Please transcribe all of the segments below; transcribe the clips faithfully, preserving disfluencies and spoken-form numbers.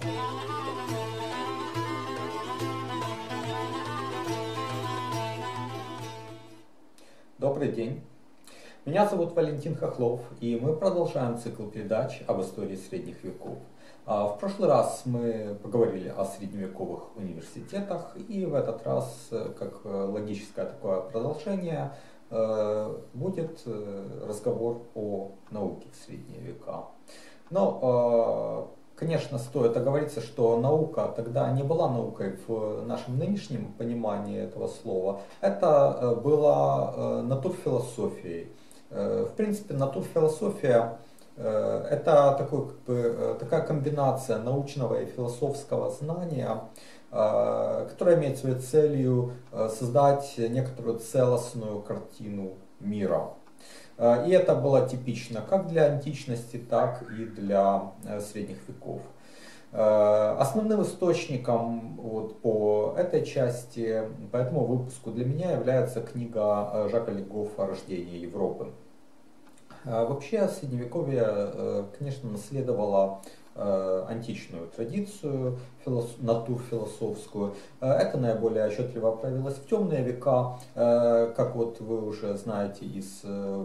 Добрый день, меня зовут Валентин Хохлов, и мы продолжаем цикл передач об истории средних веков. В прошлый раз мы поговорили о средневековых университетах, и в этот раз, как логическое такое продолжение, будет разговор о науке в средние века. Но, конечно, стоит оговориться, что наука тогда не была наукой в нашем нынешнем понимании этого слова. Это была натурфилософией. В принципе, натурфилософия — это такой, как бы, такая комбинация научного и философского знания, которая имеет своей целью создать некоторую целостную картину мира. И это было типично как для античности, так и для средних веков. Основным источником вот по этой части, по этому выпуску для меня является книга Жака Легофа «Рождение Европы». Вообще Средневековье, конечно, наследовало античную традицию, натурфилософскую. Это наиболее отчетливо проявилось в темные века, как вот вы уже знаете из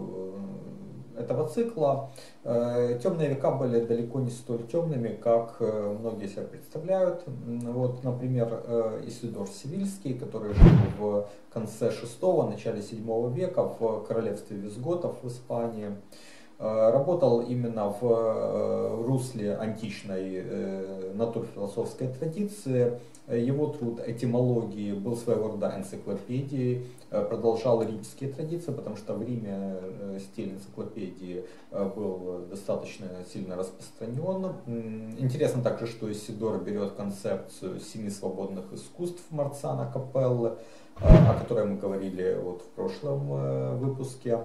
этого цикла. Темные века были далеко не столь темными, как многие себе представляют. Вот, например, Исидор Севильский, который жил в конце шестого, начале седьмого века в королевстве визготов в Испании, работал именно в русле античной натурфилософской традиции. Его труд «Этимологии» был своего рода энциклопедией, продолжал римские традиции, потому что в Риме стиль энциклопедии был достаточно сильно распространен. Интересно также, что Исидор берет концепцию семи свободных искусств Марциана Капеллы, о которой мы говорили вот в прошлом выпуске.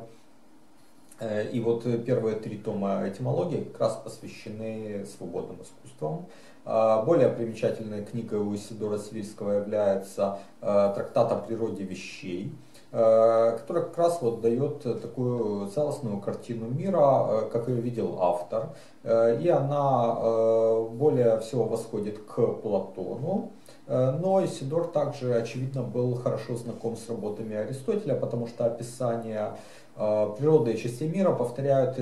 И вот первые три тома этимологии как раз посвящены свободным искусствам. Более примечательной книгой у Исидора Севильского является трактат о природе вещей, который как раз вот дает такую целостную картину мира, как ее видел автор. И она более всего восходит к Платону. Но Исидор также, очевидно, был хорошо знаком с работами Аристотеля, потому что описание природы и частей мира повторяют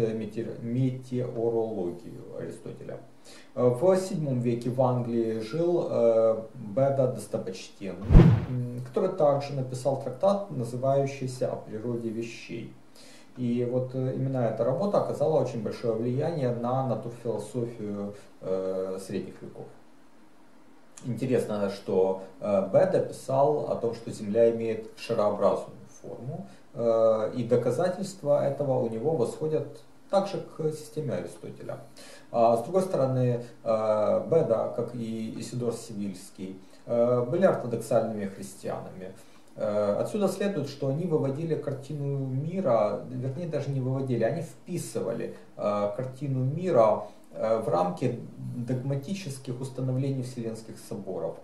метеорологию Аристотеля. В седьмом веке в Англии жил Беда Достопочтенный, который также написал трактат, называющийся «О природе вещей». И вот именно эта работа оказала очень большое влияние на натурфилософию средних веков. Интересно, что Беда писал о том, что Земля имеет шарообразную форму, и доказательства этого у него восходят также к системе Аристотеля. С другой стороны, Беда, как и Исидор Севильский, были ортодоксальными христианами. Отсюда следует, что они выводили картину мира, вернее даже не выводили, они вписывали картину мира в рамки догматических установлений Вселенских соборов.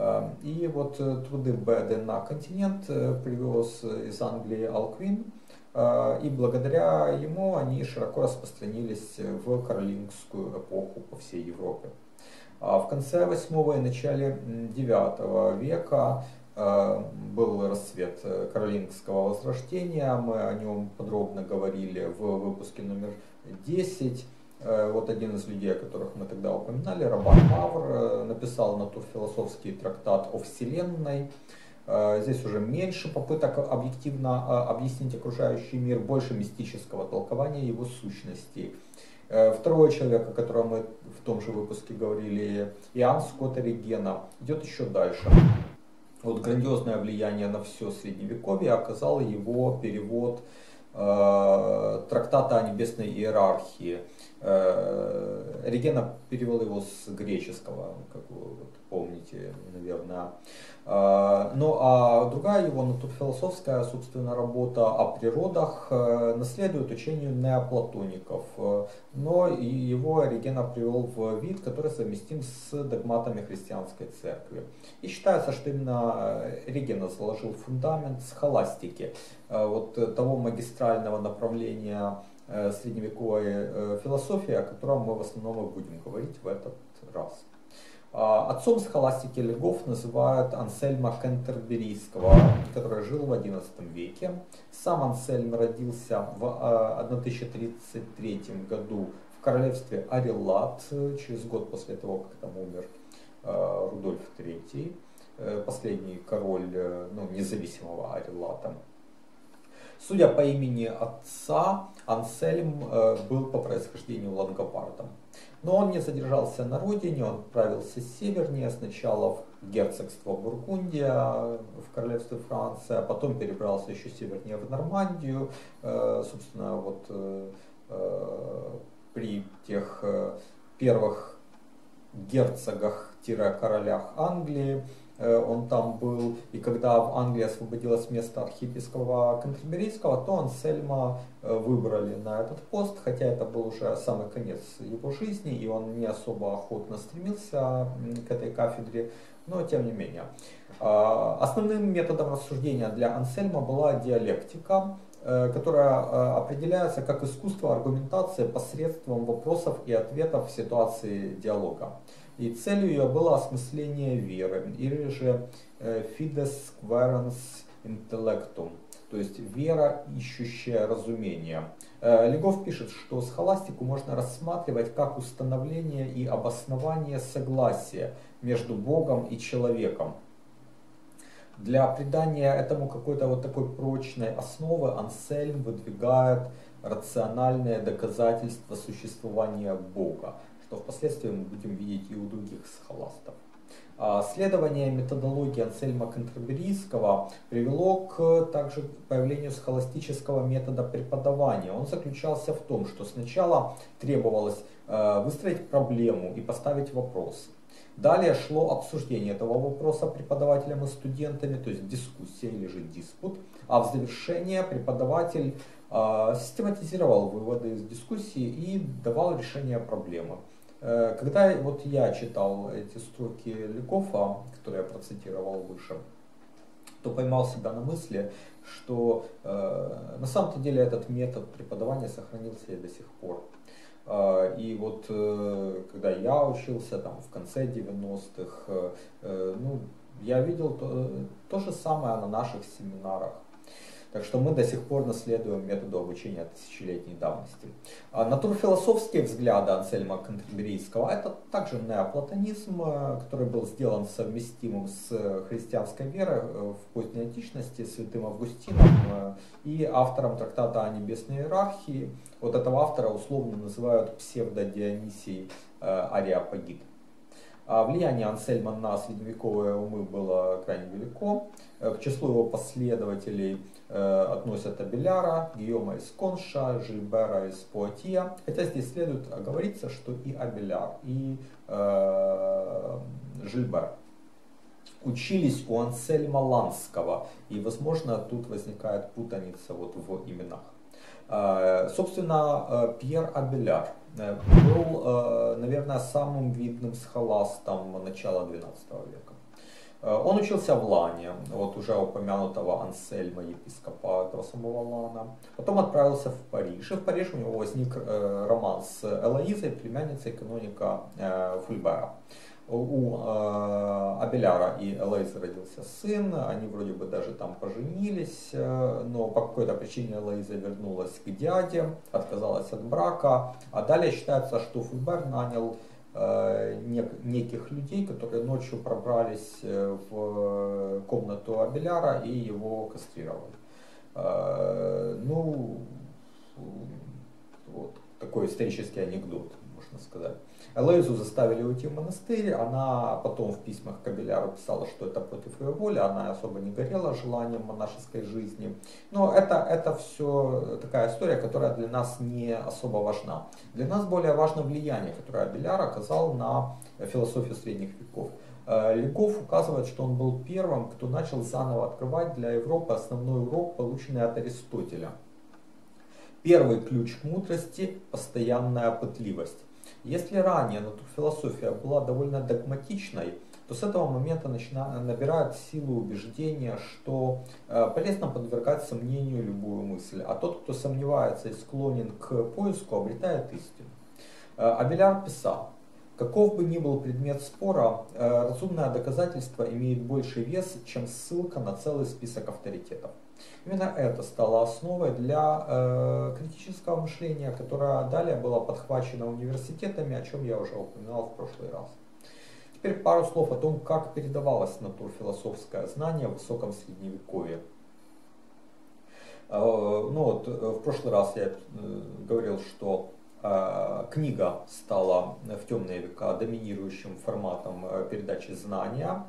И вот труды Беды на континент привез из Англии Алквин, и благодаря ему они широко распространились в каролингскую эпоху по всей Европе. В конце восьмого и начале девятого века был расцвет каролингского возрождения, мы о нем подробно говорили в выпуске номер десять. Вот один из людей, о которых мы тогда упоминали, Рабан Мавр, написал натурфилософский трактат о Вселенной. Здесь уже меньше попыток объективно объяснить окружающий мир, больше мистического толкования его сущностей. Второй человек, о котором мы в том же выпуске говорили, Иоанн Скотт Оригена, идет еще дальше. Вот грандиозное влияние на все Средневековье оказал его перевод э, трактата о небесной иерархии. Э, Оригена перевел его с греческого, как вы вот помните, наверное. Ну а другая его натурфилософская, собственно, работа о природах наследует учению неоплатоников, но и его Оригена привел в вид, который совместим с догматами христианской церкви. И считается, что именно Оригена заложил фундамент схоластики, вот того магистрального направления средневековой философии, о котором мы в основном и будем говорить в этот раз. Отцом схоластики Легов называют Ансельма Кентерберийского, который жил в одиннадцатом веке. Сам Ансельм родился в тысяча тридцать третьем году в королевстве Арелат, через год после того, как там умер Рудольф третий, последний король, ну, независимого Арелата. Судя по имени отца, Ансельм был по происхождению лангобардом. Но он не задержался на родине, он отправился севернее, сначала в герцогство Бургундия, в королевстве Франция, а потом перебрался еще севернее в Нормандию. Собственно, вот при тех первых герцогах-королях Англии он там был, и когда в Англии освободилось место архиепископа Кентерберийского, то Ансельма выбрали на этот пост, хотя это был уже самый конец его жизни, и он не особо охотно стремился к этой кафедре, но тем не менее. Основным методом рассуждения для Ансельма была диалектика, которая определяется как искусство аргументации посредством вопросов и ответов в ситуации диалога. И целью ее было осмысление веры, или же fides quaerens intellectum, то есть вера, ищущая разумение. Легов пишет, что схоластику можно рассматривать как установление и обоснование согласия между Богом и человеком. Для придания этому какой-то вот такой прочной основы Ансельм выдвигает рациональное доказательство существования Бога, что впоследствии мы будем видеть и у других схоластов. Следование методологии Ансельма Кентерберийского привело к также появлению схоластического метода преподавания. Он заключался в том, что сначала требовалось выстроить проблему и поставить вопрос. Далее шло обсуждение этого вопроса преподавателем и студентами, то есть дискуссия или же диспут, а в завершение преподаватель э, систематизировал выводы из дискуссии и давал решение проблемы. Э, когда вот я читал эти строки Легова, которые я процитировал выше, то поймал себя на мысли, что э, на самом-то деле этот метод преподавания сохранился и до сих пор. И вот когда я учился там в конце девяностых, ну, я видел то, то же самое на наших семинарах. Так что мы до сих пор наследуем методу обучения тысячелетней давности. Натурфилософские взгляды Ансельма Кентерберийского — это также неоплатонизм, который был сделан совместимым с христианской верой в поздней античности святым Августином и автором трактата о небесной иерархии. Вот этого автора условно называют псевдодионисий Ареопагит. Влияние Ансельма на средневековые умы было крайне велико. К числу его последователей относят Абеляра, Гийома из Конша, Жильбера из Пуатье. Хотя здесь следует оговориться, что и Абеляр, и э, Жильбер учились у Ансельма Ланского. И, возможно, тут возникает путаница вот в именах. Собственно, Пьер Абеляр был, наверное, самым видным схоластом начала двенадцатого века. Он учился в Лане, вот уже упомянутого Ансельма, епископа этого самого Лана. Потом отправился в Париж. И в Париже у него возник роман с Элоизой, племянницей каноника Фульбера. У э, Абеляра и Элоизы родился сын, они вроде бы даже там поженились, э, но по какой-то причине Элоиза вернулась к дяде, отказалась от брака, а далее считается, что Фульбер нанял э, нек- неких людей, которые ночью пробрались в комнату Абеляра и его кастрировали. Э, ну, вот такой исторический анекдот, можно сказать. Элоизу заставили уйти в монастырь, она потом в письмах к Абеляру писала, что это против ее воли, она особо не горела желанием монашеской жизни. Но это, это все такая история, которая для нас не особо важна. Для нас более важно влияние, которое Абеляр оказал на философию средних веков. Легов указывает, что он был первым, кто начал заново открывать для Европы основной урок, полученный от Аристотеля. Первый ключ к мудрости – постоянная пытливость. Если ранее натурфилософия была довольно догматичной, то с этого момента начина, набирает силу убеждения, что э, полезно подвергать сомнению любую мысль, а тот, кто сомневается и склонен к поиску, обретает истину. Э, Абеляр писал: Каков бы ни был предмет спора, разумное доказательство имеет больший вес, чем ссылка на целый список авторитетов. Именно это стало основой для э, критического мышления, которое далее было подхвачено университетами, о чем я уже упоминал в прошлый раз. Теперь пару слов о том, как передавалось натурфилософское знание в высоком средневековье. Э, ну вот, в прошлый раз я э, говорил, что э, книга стала в темные века доминирующим форматом э, передачи знания.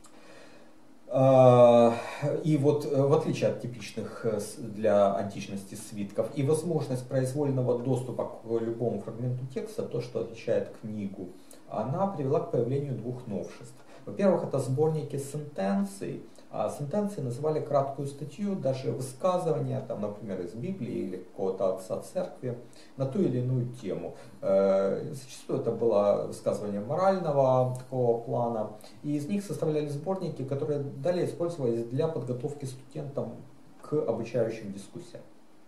И вот в отличие от типичных для античности свитков и возможность произвольного доступа к любому фрагменту текста, то, что отличает книгу, она привела к появлению двух новшеств. Во-первых, это сборники сентенций. А сентенции называли краткую статью, даже высказывания, там, например, из Библии или какого-то отца церкви, на ту или иную тему. Зачастую это было высказывание морального такого плана, и из них составляли сборники, которые далее использовались для подготовки студентам к обучающим дискуссиям.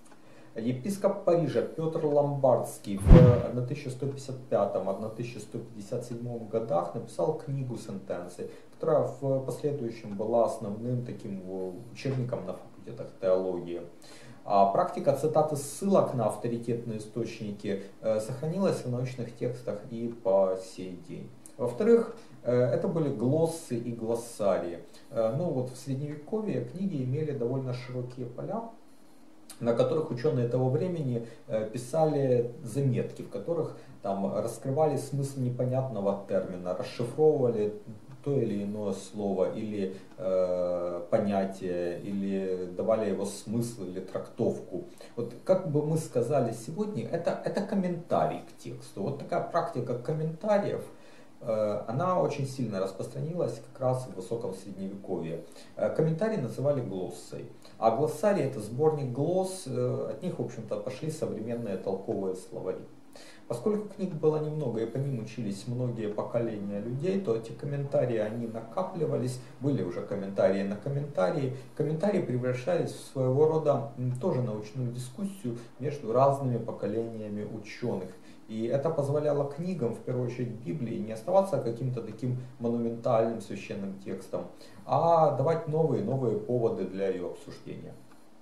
Епископ Парижа Петр Ломбардский в тысяча сто пятьдесят пятом — тысяча сто пятьдесят седьмом годах написал книгу сентенций, которая в последующем была основным таким учебником на факультетах теологии. А практика цитаты ссылок на авторитетные источники сохранилась в научных текстах и по сей день. Во-вторых, это были глоссы и глоссарии. Ну вот в средневековье книги имели довольно широкие поля, на которых ученые того времени писали заметки, в которых там раскрывали смысл непонятного термина, расшифровывали то или иное слово или э, понятие, или давали его смысл или трактовку. Вот как бы мы сказали сегодня, это, это комментарий к тексту. Вот такая практика комментариев, э, она очень сильно распространилась как раз в высоком средневековье. Э, комментарии называли глоссой. А глоссарий — это сборник глосс, э, от них, в общем-то, пошли современные толковые словари. Поскольку книг было немного и по ним учились многие поколения людей, то эти комментарии, они накапливались, были уже комментарии на комментарии. Комментарии превращались в своего рода тоже научную дискуссию между разными поколениями ученых. И это позволяло книгам, в первую очередь Библии, не оставаться каким-то таким монументальным священным текстом, а давать новые новые поводы для ее обсуждения.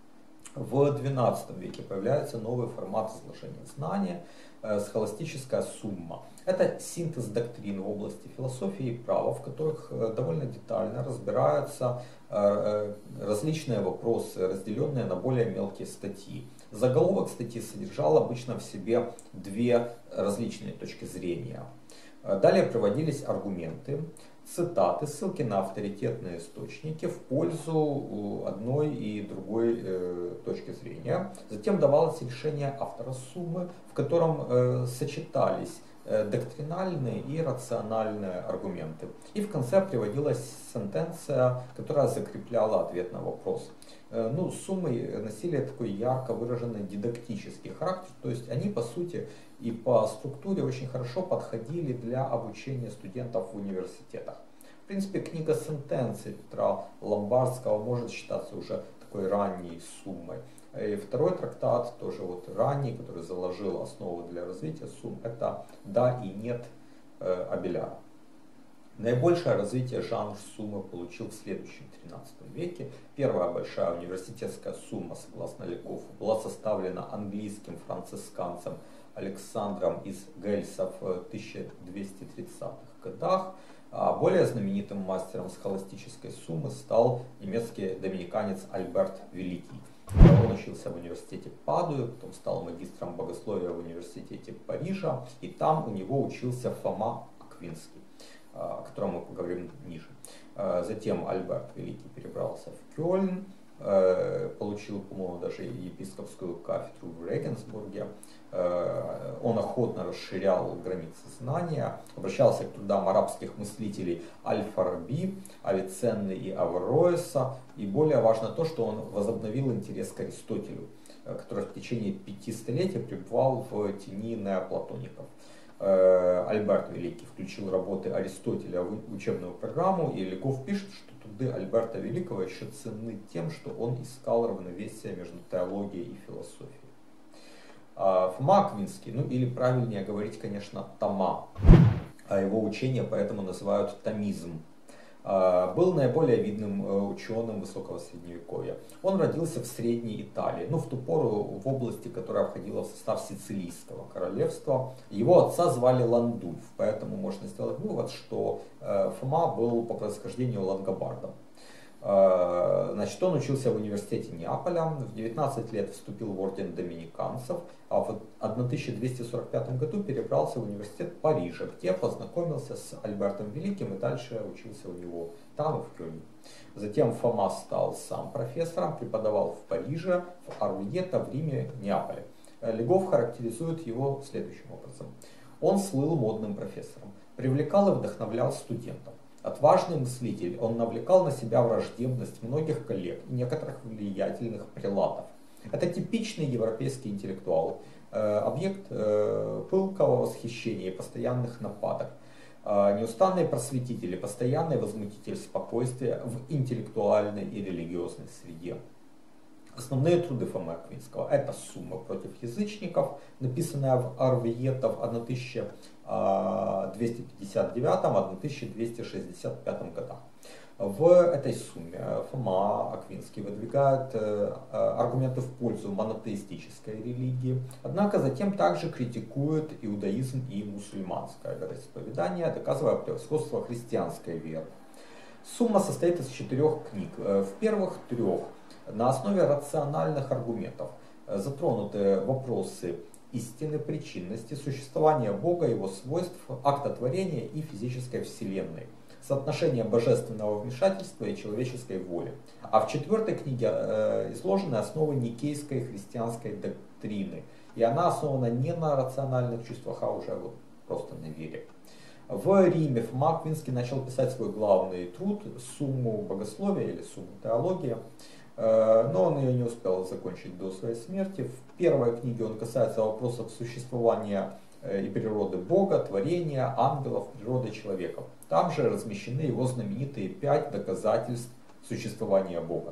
В двенадцатом веке появляется новый формат изложения знания — схоластическая сумма. Это синтез доктрин в области философии и права, в которых довольно детально разбираются различные вопросы, разделенные на более мелкие статьи. Заголовок статьи содержал обычно в себе две различные точки зрения. Далее приводились аргументы, цитаты, ссылки на авторитетные источники в пользу одной и другой э, точки зрения. Затем давалось решение автора суммы, в котором э, сочетались э, доктринальные и рациональные аргументы. И в конце приводилась сентенция, которая закрепляла ответ на вопрос. Э, ну, суммы носили такой ярко выраженный дидактический характер, то есть они по сути и по структуре очень хорошо подходили для обучения студентов в университетах. В принципе, книга сентенций Петра Ломбардского может считаться уже такой ранней суммой. И второй трактат, тоже вот ранний, который заложил основу для развития сумм, это «Да и нет» Абеляра. Наибольшее развитие жанр суммы получил в следующем тринадцатом веке. Первая большая университетская сумма, согласно Лекофу, была составлена английским францисканцем Александром из Гельса в тысяча двести тридцатых годах. А более знаменитым мастером схоластической суммы стал немецкий доминиканец Альберт Великий. Он учился в университете Падуи, потом стал магистром богословия в университете Парижа, и там у него учился Фома Аквинский, о котором мы поговорим ниже. Затем Альберт Великий перебрался в Кёльн, получил, по-моему, даже епископскую кафедру в Регенсбурге. Он охотно расширял границы знания, обращался к трудам арабских мыслителей Аль-Фараби, Авиценны и Аверроэса. И более важно то, что он возобновил интерес к Аристотелю, который в течение пяти столетий пребывал в тени неоплатоников. Альберт Великий включил работы Аристотеля в учебную программу, и Леков пишет, что труды Альберта Великого еще ценны тем, что он искал равновесие между теологией и философией. Фома Аквинский, ну или правильнее говорить, конечно, Тома, а его учение поэтому называют томизм. Был наиболее видным ученым высокого средневековья. Он родился в Средней Италии, ну в ту пору в области, которая входила в состав Сицилийского королевства. Его отца звали Ландульф, поэтому можно сделать вывод, что Фома был по происхождению лангобардом. Значит, он учился в университете Неаполя, в девятнадцать лет вступил в орден доминиканцев, а в тысяча двести сорок пятом году перебрался в университет Парижа, где познакомился с Альбертом Великим и дальше учился у него там и в Кёльне. Затем Фома стал сам профессором, преподавал в Париже, в Орвьето, в Риме, Неаполе. Легов характеризует его следующим образом. Он слыл модным профессором, привлекал и вдохновлял студентов. Отважный мыслитель, он навлекал на себя враждебность многих коллег и некоторых влиятельных прелатов. Это типичный европейский интеллектуал, э, объект э, пылкого восхищения и постоянных нападок, э, неустанный просветитель и постоянный возмутитель спокойствия в интеллектуальной и религиозной среде. Основные труды Фомы Аквинского — это «Сумма против язычников», написанная в Орвьето в тысяча двести пятьдесят девятом — тысяча двести шестьдесят пятом годах. В этой сумме Фома Аквинский выдвигает аргументы в пользу монотеистической религии, однако затем также критикует иудаизм и мусульманское вероисповедание, доказывая превосходство христианской веры. Сумма состоит из четырех книг. В первых трех на основе рациональных аргументов затронуты вопросы истины, причинности, существования Бога, его свойств, акта творения и физической вселенной, соотношение божественного вмешательства и человеческой воли. А в четвертой книге э, изложены основы никейской христианской доктрины, и она основана не на рациональных чувствах, а уже вот просто на вере. В Риме Фома Аквинский начал писать свой главный труд «Сумму богословия» или «Сумму теология», но он ее не успел закончить до своей смерти. В первой книге он касается вопросов существования и природы Бога, творения, ангелов, природы человека. Там же размещены его знаменитые пять доказательств существования Бога.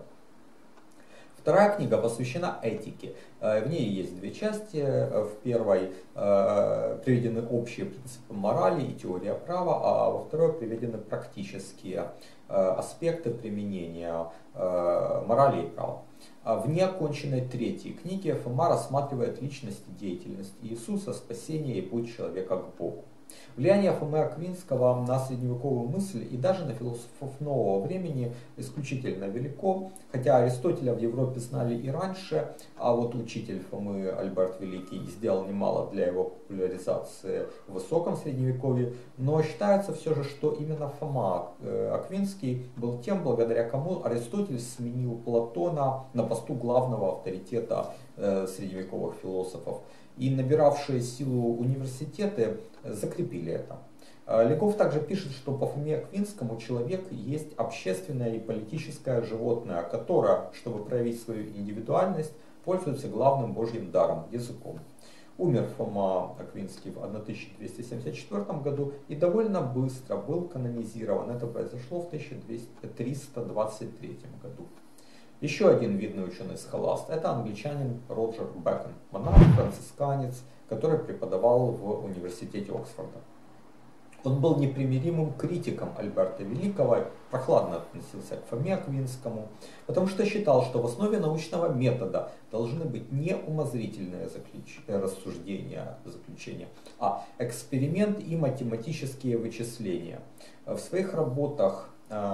Вторая книга посвящена этике. В ней есть две части. В первой приведены общие принципы морали и теория права, а во второй приведены практические аспекты применения морали и права. В неоконченной третьей книге Фома рассматривает личность и деятельность Иисуса, спасение и путь человека к Богу. Влияние Фомы Аквинского на средневековую мысль и даже на философов нового времени исключительно велико, хотя Аристотеля в Европе знали и раньше, а вот учитель Фомы Альберт Великий сделал немало для его популяризации в высоком средневековье, но считается все же, что именно Фома Аквинский был тем, благодаря кому Аристотель сменил Платона на посту главного авторитета средневековых философов. И набиравшие силу университеты закрепили это. Легов также пишет, что по Фоме Аквинскому человек есть общественное и политическое животное, которое, чтобы проявить свою индивидуальность, пользуется главным Божьим даром – языком. Умер Фома Аквинский в тысяча двести семьдесят четвёртом году и довольно быстро был канонизирован. Это произошло в тысяча триста двадцать третьем году. Еще один видный ученый-схоласт – это англичанин Роджер Бэкон, монах-францисканец, который преподавал в университете Оксфорда. Он был непримиримым критиком Альберта Великого, прохладно относился к Фоме Аквинскому, потому что считал, что в основе научного метода должны быть не умозрительные заключ... рассуждения, заключения, а эксперимент и математические вычисления. В своих работах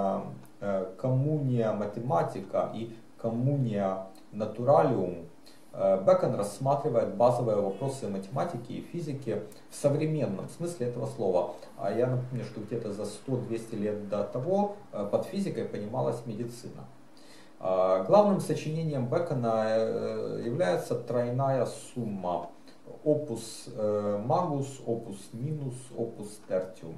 «Коммуния математика» и «Коммуния натуралиум» Бэкон рассматривает базовые вопросы математики и физики в современном смысле этого слова. А я напомню, что где-то за сто-двести лет до того под физикой понималась медицина. Главным сочинением Бэкона является тройная сумма opus magus, opus minus, opus tertium.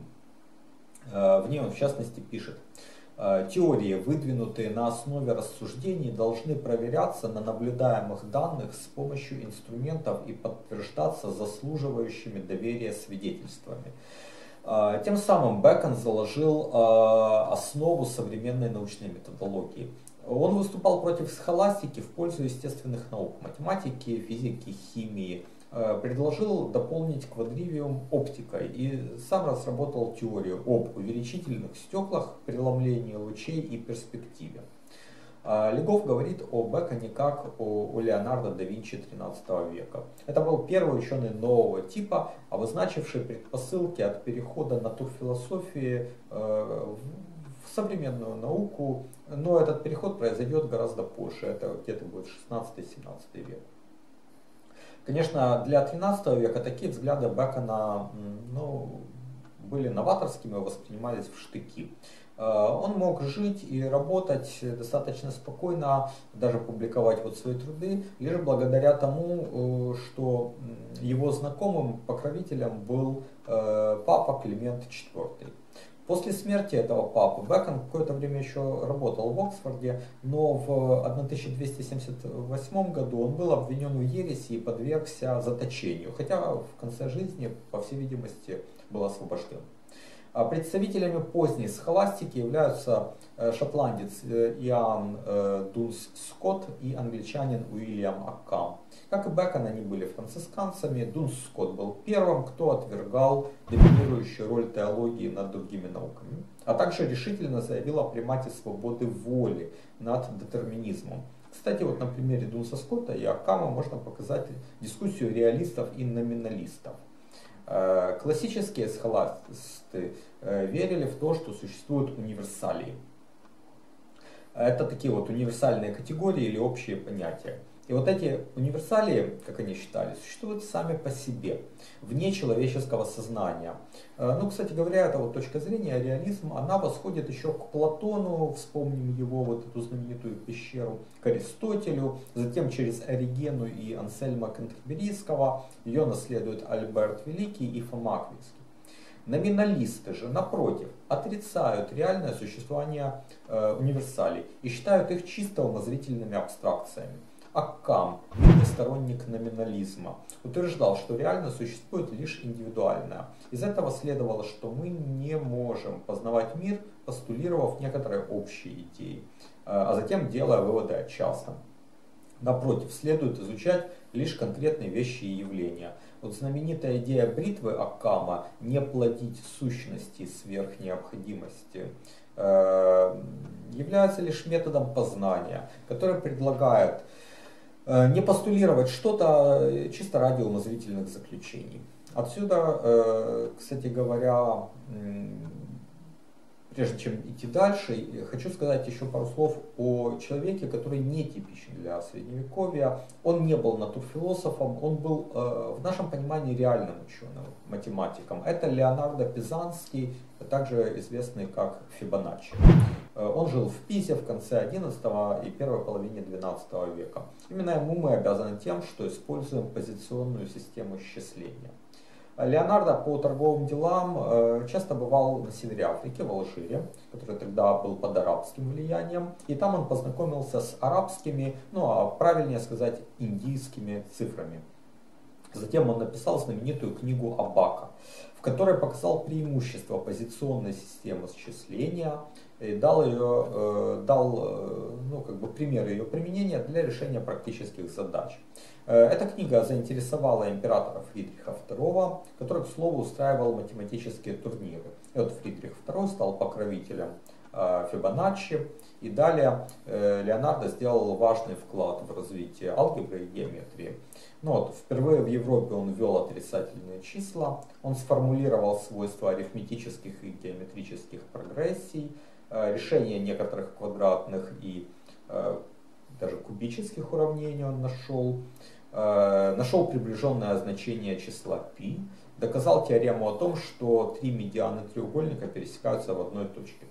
В ней он в частности пишет: теории, выдвинутые на основе рассуждений, должны проверяться на наблюдаемых данных с помощью инструментов и подтверждаться заслуживающими доверия свидетельствами. Тем самым Бэкон заложил основу современной научной методологии. Он выступал против схоластики в пользу естественных наук, математики, физики, химии, предложил дополнить квадривиум оптикой и сам разработал теорию об увеличительных стеклах, преломлении лучей и перспективе. Легов говорит о Бэконе как о, о Леонардо да Винчи тринадцатого века. Это был первый ученый нового типа, обозначивший предпосылки от перехода натурфилософии э, в современную науку, но этот переход произойдет гораздо позже, это где-то будет шестнадцатый-семнадцатый век. Конечно, для тринадцатого века такие взгляды Бэкона ну, были новаторскими, воспринимались в штыки. Он мог жить и работать достаточно спокойно, даже публиковать вот свои труды, лишь благодаря тому, что его знакомым покровителем был папа Климент четвёртый. После смерти этого папы Бэкон какое-то время еще работал в Оксфорде, но в тысяча двести семьдесят восьмом году он был обвинен в ереси и подвергся заточению, хотя в конце жизни, по всей видимости, был освобожден. Представителями поздней схоластики являются шотландец Иоанн Дунс Скотт и англичанин Уильям Оккам. Как и Бэкон, они были францисканцами. Дунс Скотт был первым, кто отвергал доминирующую роль теологии над другими науками, а также решительно заявил о примате свободы воли над детерминизмом. Кстати, вот на примере Дунса Скотта и Оккама можно показать дискуссию реалистов и номиналистов. Классические схоласты верили в то, что существуют универсалии. Это такие вот универсальные категории или общие понятия. И вот эти универсалии, как они считали, существуют сами по себе, вне человеческого сознания. Ну, кстати говоря, эта вот точка зрения, реализм, она восходит еще к Платону, вспомним его вот эту знаменитую пещеру, к Аристотелю, затем через Оригену и Ансельма Кентерберийского ее наследуют Альберт Великий и Фома Аквинский. Номиналисты же, напротив, отрицают реальное существование э, универсалей и считают их чисто умозрительными абстракциями. Оккам, видный сторонник номинализма, утверждал, что реально существует лишь индивидуальное. Из этого следовало, что мы не можем познавать мир, постулировав некоторые общие идеи, а затем делая выводы о частном. Напротив, следует изучать лишь конкретные вещи и явления. Вот знаменитая идея бритвы Оккама «не плодить сущности сверх необходимости» является лишь методом познания, который предлагает не постулировать что-то чисто ради умозрительных заключений. Отсюда, кстати говоря, прежде чем идти дальше, хочу сказать еще пару слов о человеке, который не типичен для Средневековья. Он не был натурфилософом, он был в нашем понимании реальным ученым, математиком. Это Леонардо Пизанский, также известный как Фибоначчи. Он жил в Пизе в конце одиннадцатого и первой половине двенадцатого века. Именно ему мы обязаны тем, что используем позиционную систему счисления. Леонардо по торговым делам часто бывал на севере Африки, в Алжире, который тогда был под арабским влиянием. И там он познакомился с арабскими, ну а правильнее сказать, индийскими цифрами. Затем он написал знаменитую книгу Абака, в которой показал преимущество позиционной системы счисления и дал, ее, дал ну, как бы примеры ее применения для решения практических задач. Эта книга заинтересовала императора Фридриха второго, который, к слову, устраивал математические турниры. И вот Фридрих второй стал покровителем Фибоначчи, и далее Леонардо сделал важный вклад в развитие алгебры и геометрии. Ну вот, впервые в Европе он ввел отрицательные числа, он сформулировал свойства арифметических и геометрических прогрессий, решение некоторых квадратных и даже кубических уравнений он нашел, нашел приближенное значение числа π, доказал теорему о том, что три медианы треугольника пересекаются в одной точке.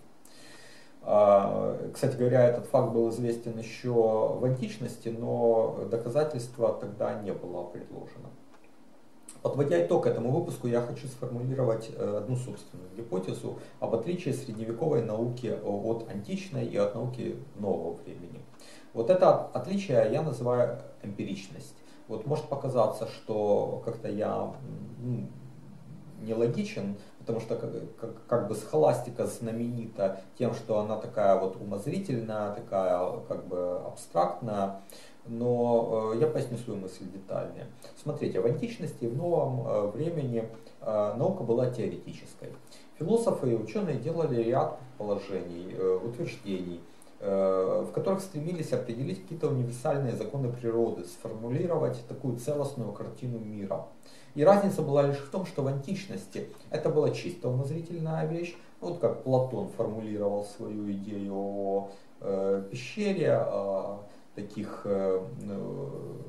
Кстати говоря, этот факт был известен еще в античности, но доказательства тогда не было предложено. Подводя итог этому выпуску, я хочу сформулировать одну собственную гипотезу об отличии средневековой науки от античной и от науки нового времени. Вот это отличие я называю эмпиричность. Вот может показаться, что как-то я ну, нелогичен, потому что как, как, как бы схоластика знаменита тем, что она такая вот умозрительная, такая как бы абстрактная. но я поясню свою мысль детальнее. Смотрите, в античности, в новом времени наука была теоретической. Философы и ученые делали ряд предположений, утверждений, в которых стремились определить какие-то универсальные законы природы, сформулировать такую целостную картину мира. И разница была лишь в том, что в античности это была чисто умозрительная вещь, вот как Платон формулировал свою идею о э, пещере, о таких э, э,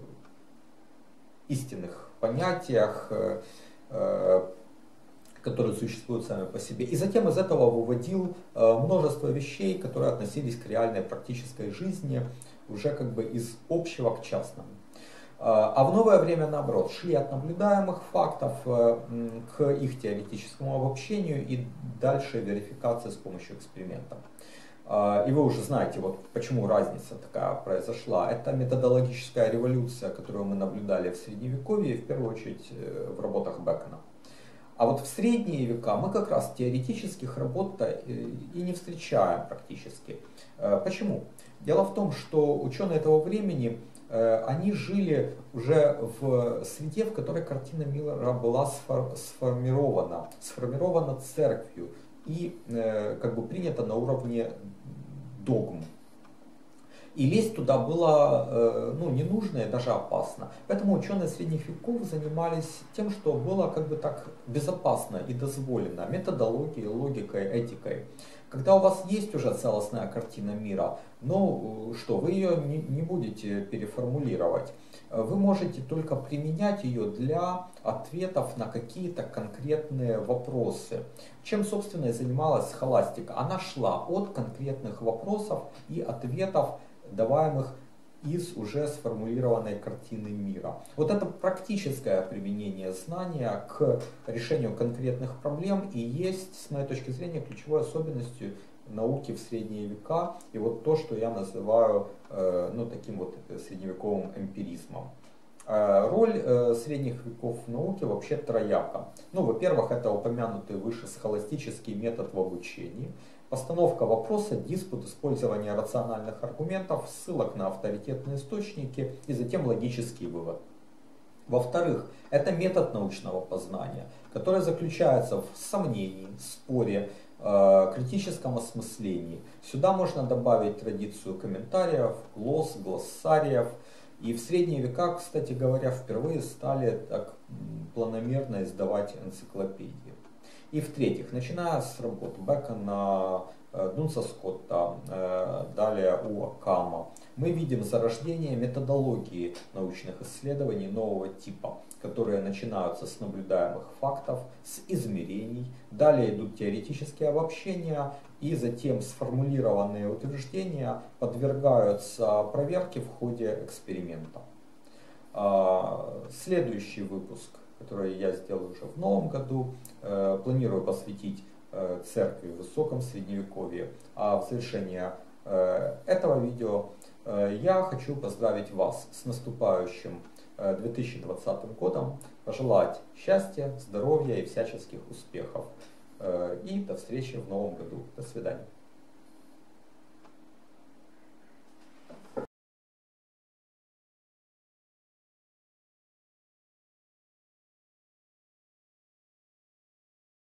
истинных понятиях, э, которые существуют сами по себе. И затем из этого выводил э, множество вещей, которые относились к реальной практической жизни, уже как бы из общего к частному. А в новое время, наоборот, шли от наблюдаемых фактов к их теоретическому обобщению и дальше верификации с помощью экспериментов. И вы уже знаете, вот почему разница такая произошла. Это методологическая революция, которую мы наблюдали в Средневековье, в первую очередь в работах Бэкона. А вот в средние века мы как раз теоретических работ и не встречаем практически. Почему? Дело в том, что ученые этого времени они жили уже в среде, в которой картина мира была сформирована, сформирована церковью и как бы принята на уровне догм. И лезть туда было ну, не нужно и даже опасно. Поэтому ученые средних веков занимались тем, что было как бы так безопасно и дозволено методологией, логикой, этикой. Когда у вас есть уже целостная картина мира, ну что, вы ее не, не будете переформулировать. Вы можете только применять ее для ответов на какие-то конкретные вопросы. Чем, собственно, и занималась схоластика. Она шла от конкретных вопросов и ответов, даваемых из уже сформулированной картины мира. Вот это практическое применение знания к решению конкретных проблем и есть, с моей точки зрения, ключевой особенностью науки в средние века. И вот то, что я называю ну, таким вот средневековым эмпиризмом. Роль средних веков в науке вообще трояка. Ну, во-первых, это упомянутый выше схоластический метод в обучении. Постановка вопроса, диспут, использование рациональных аргументов, ссылок на авторитетные источники и затем логический вывод. Во-вторых, это метод научного познания, который заключается в сомнении, споре, э, критическом осмыслении. Сюда можно добавить традицию комментариев, глосс, глоссариев. И в средние века, кстати говоря, впервые стали так планомерно издавать энциклопедии. И в-третьих, начиная с работ Бэкона, Дунса Скотта, далее у Оккама, мы видим зарождение методологии научных исследований нового типа, которые начинаются с наблюдаемых фактов, с измерений, далее идут теоретические обобщения, и затем сформулированные утверждения подвергаются проверке в ходе эксперимента. Следующий выпуск, который я сделаю уже в новом году, планирую посвятить церкви в высоком средневековье. А в завершение этого видео я хочу поздравить вас с наступающим две тысячи двадцатым годом, пожелать счастья, здоровья и всяческих успехов. И до встречи в новом году. До свидания.